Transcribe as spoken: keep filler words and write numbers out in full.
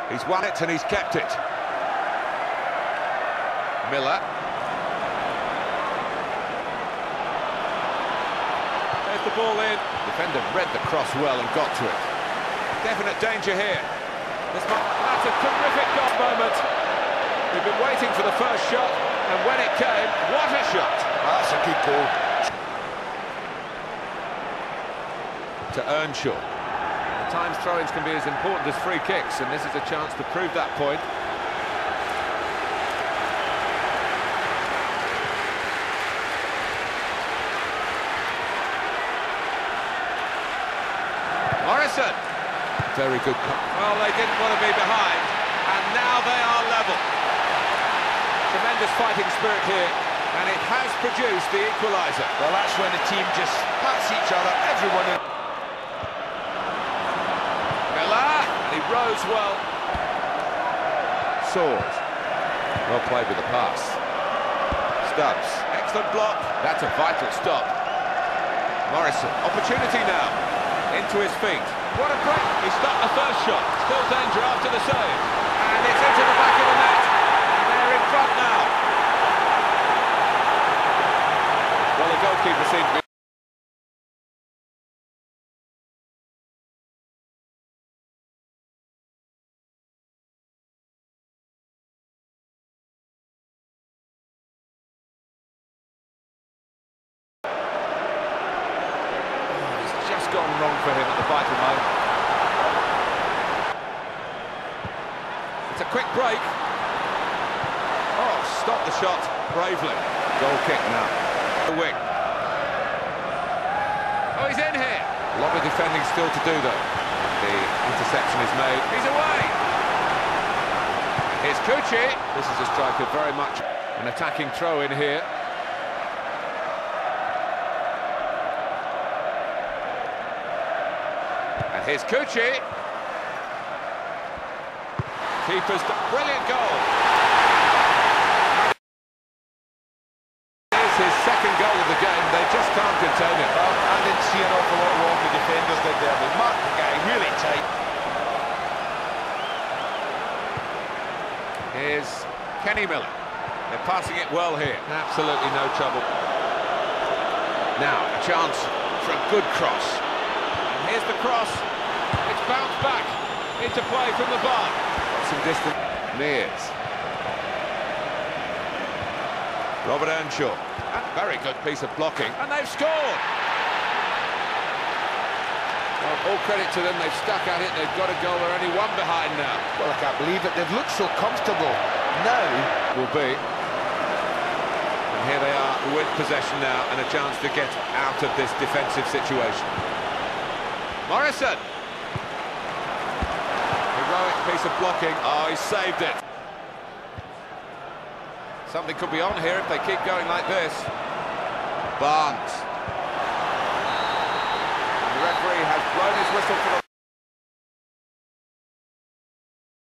He's won it and he's kept it. Miller. There's the ball in. Defender read the cross well and got to it. Definite danger here. This might, that's a terrific goal moment. We've been waiting for the first shot, and when it came, what a shot! That's a good goal. To Earnshaw. At times throw-ins can be as important as free kicks, and this is a chance to prove that point. Morrison. Very good. Well, they didn't want to be behind, and now they are level. Tremendous fighting spirit here, and it has produced the equaliser. Well, that's when the team just pats each other, everyone in. Miller, he rose well. Soares. Well played with the pass. Stubbs, excellent block. That's a vital stop. Morrison, opportunity now. Into his feet. What a break! He stopped the first shot. Still danger after the save. And it's into the back of the net. And they're in front now. Well, the goalkeeper seemed to be... Just gone wrong for him at the vital moment. It's a quick break. Oh, stop the shot bravely. Goal kick now. The wing. Oh, he's in here. A lot of defending still to do, though. The interception is made. He's away. Here's Kuchi. This is a striker very much an attacking throw in here. And here's Kuchi. Keeper's brilliant goal. Here's his second goal of the game. They just can't contain him. Well, I didn't see an awful lot wrong the defenders did there. They marked the guy really tight. Here's Kenny Miller. They're passing it well here. Absolutely no trouble. Now, a chance for a good cross. And here's the cross. It's bounced back into play from the bar. Some distance. Mears. Robert Earnshaw. A very good piece of blocking. And they've scored! Well, all credit to them. They've stuck at it. They've got a goal. They're only one behind now. Well, I can't believe it. They've looked so comfortable. Now will be. And here they are with possession now and a chance to get out of this defensive situation. Morrison. Heroic piece of blocking. Oh, he saved it. Something could be on here if they keep going like this. Barnes. And the referee has blown his whistle for the